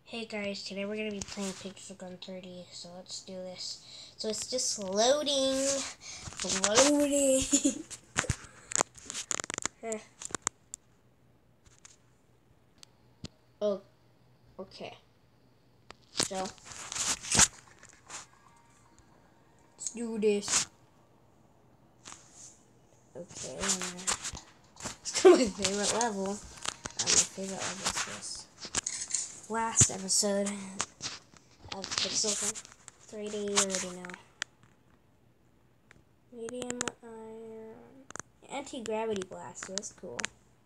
Hey guys, today we're going to be playing Pixel Gun 3D, so let's do this. So it's just loading. Loading. Oh, okay. So, let's do this. Okay, it's my favorite level. My favorite level is this. Last episode of Pixel Gun 3D, you already know. Medium iron. Anti-gravity blast, that's cool.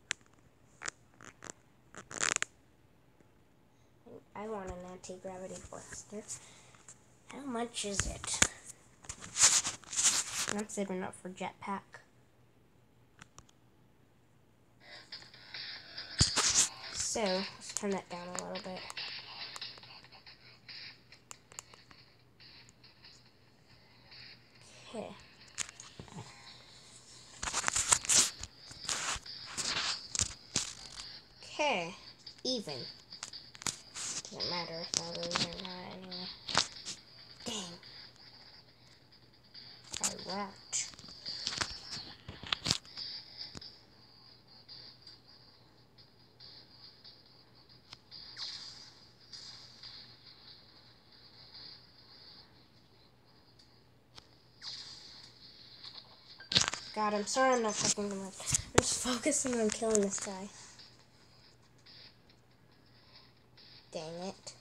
I want an anti-gravity blaster. How much is it? I'm saving up for jetpack. So, let's turn that down a little bit. Okay. Okay. Even. Doesn't matter if I lose or not anyway. Dang. I won't. God, I'm sorry I'm not talking too much. I'm just focusing on killing this guy. Dang it.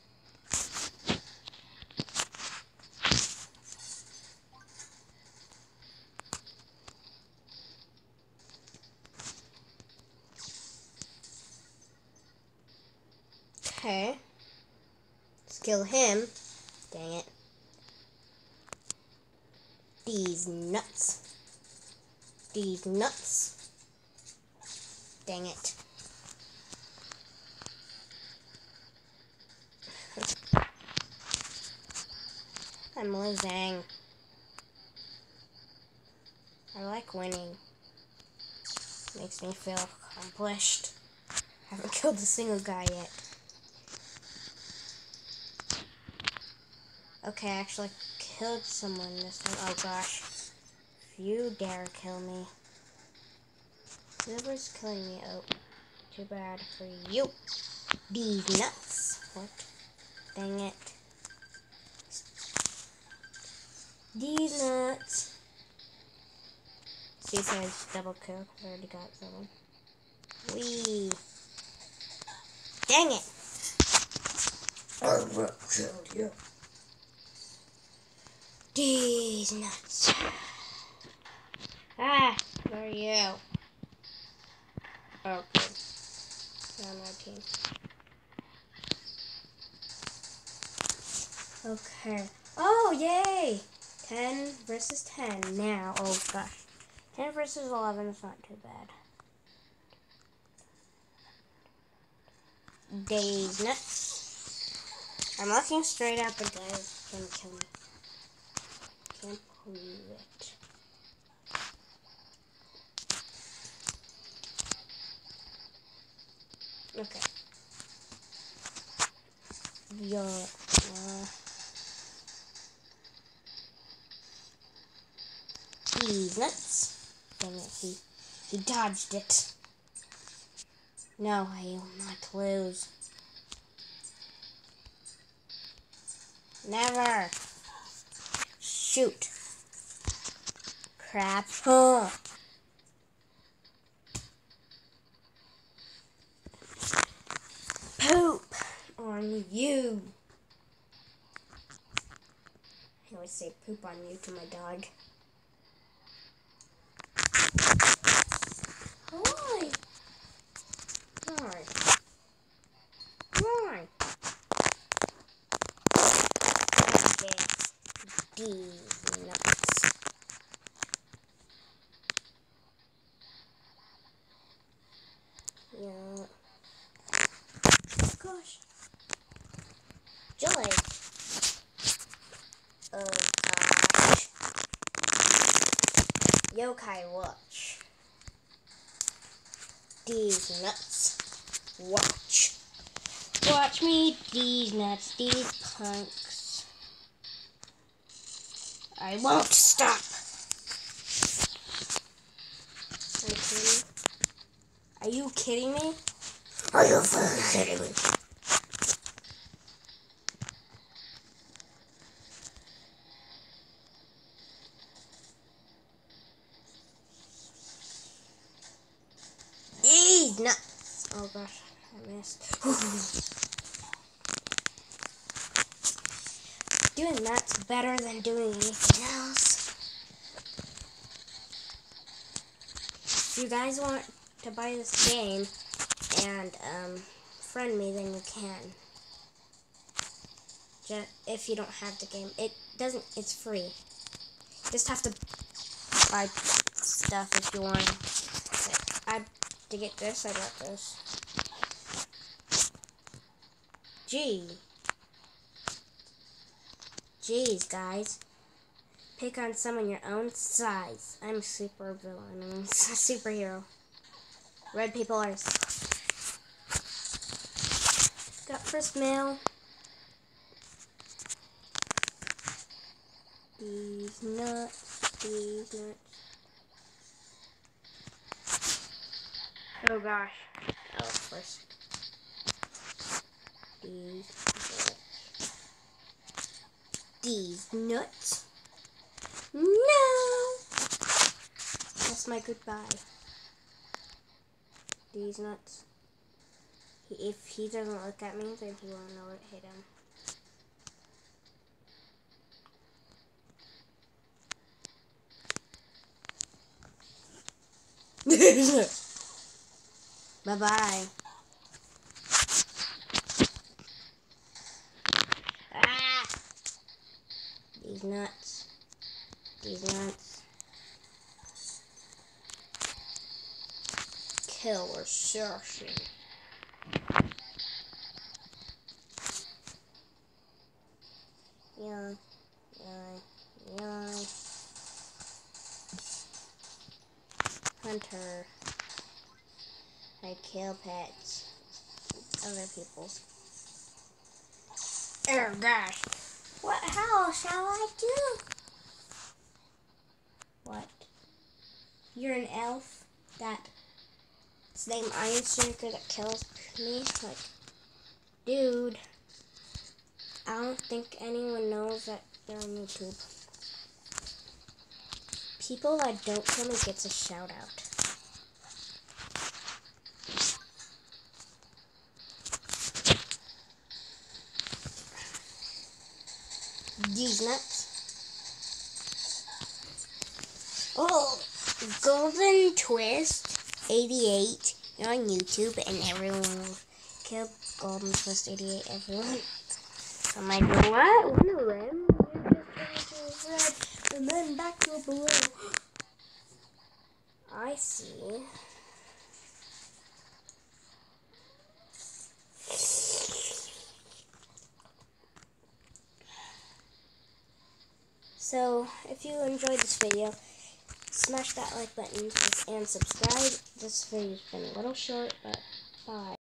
Okay. Let's kill him. Dang it. These nuts. These nuts. Dang it. I'm losing. I like winning. Makes me feel accomplished. I haven't killed a single guy yet. Okay, I actually killed someone this time. Oh gosh. If you dare kill me. Whoever's killing me, oh, too bad for you. These nuts. What? Dang it. These nuts. See, so I just double kill. I already got someone. Wee. Dang it. I will kill you. These nuts. Ah, where are you? Okay. Now I'm on team. Okay. Oh, yay! 10 versus 10 now. Oh, gosh. 10 versus 11 is not too bad. Days nuts. I'm looking straight up, but guys can kill me. Can't believe it. Okay. Yeah. These nuts. Dang it, he dodged it. No, I will not lose. Never. Shoot. Crap. Huh. Poop on you. I always say poop on you to my dog. Why? Why? Why? These nuts. Yeah. Gosh. Joy. Oh gosh. Yokai watch. These nuts. Watch. Watch me, these nuts, these punks. I won't stop. Are you kidding me? Are you fucking kidding me? These nuts. Oh gosh, I missed. Doing that's better than doing anything else. If you guys want to buy this game and friend me, then you can. Just if you don't have the game, it's free. Just have to buy stuff if you want. To get this, I got this. Jeez, guys. Pick on someone your own size. I'm a super villain. I'm a superhero. Red people are... Got first mail. These nuts. These nuts. Oh gosh. Oh, first. These nuts. No! That's my goodbye. These nuts. If he doesn't look at me, then he won't know it hit him. Bye-bye. Ah! These nuts. These nuts. Kill or searching. Yawn. Yawn. Yawn. Hunter. I kill pets. Other people's. Oh gosh. How shall I do? What? You're an elf? That's named Iron Striker that kills me? Like, dude. I don't think anyone knows that they're on YouTube. People that don't kill me gets a shout out. These nuts. Oh, Golden Twist 88 on YouTube, and everyone will kill Golden Twist 88. Everyone. I'm like, what? One of them? You just turned to red and then back to blue. I see. So, if you enjoyed this video, smash that like button and subscribe. This video's been a little short, but bye.